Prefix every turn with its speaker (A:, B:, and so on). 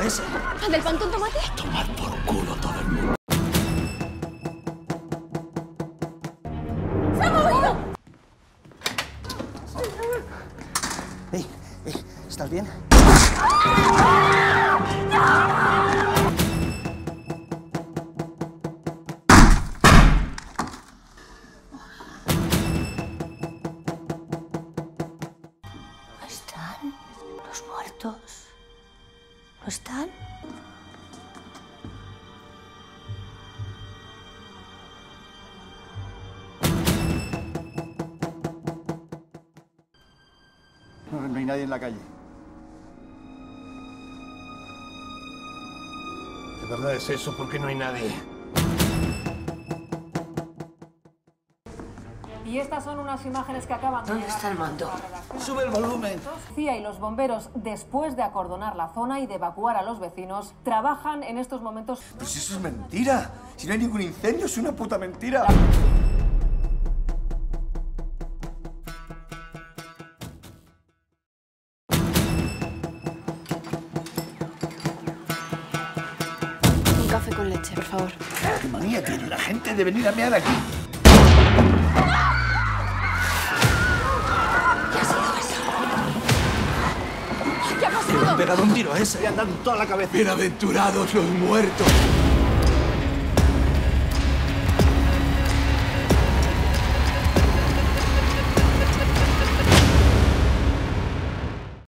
A: ese?
B: ¿Del pan con tomate?
A: Tomar por culo todo el mundo.
B: ¡Se ha movido!
C: ¿Estás bien?
B: ¿No están los muertos? ¿No están?
C: No hay nadie en la calle.
A: ¿De verdad es eso? ¿Por qué no hay nadie?
D: Y estas son unas imágenes que acaban de
B: ¿Dónde
D: llegar
B: está el mando?
D: a la redacción.
C: ¡Sube el volumen!
D: CIA y los bomberos, después de acordonar la zona y de evacuar a los vecinos, trabajan en estos momentos.
C: Pero si eso es mentira. Si no hay ningún incendio, es una puta mentira.
B: Un café con leche, por favor.
C: ¿Qué manía tiene la gente de venir a mear aquí?
B: ¿Qué ha sido eso? ¿Qué ha
A: Le han
B: pasado?
A: pegado un tiro a ese. Le han dado en toda la cabeza. Bienaventurados los muertos.